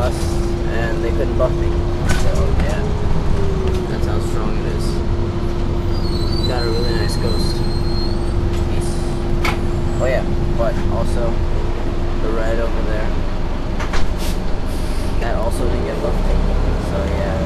us, and they couldn't buff me. So yeah, that's how strong it is. Got a really nice ghost. Peace. Oh yeah, but also the red over there, that also didn't get buffed. So yeah.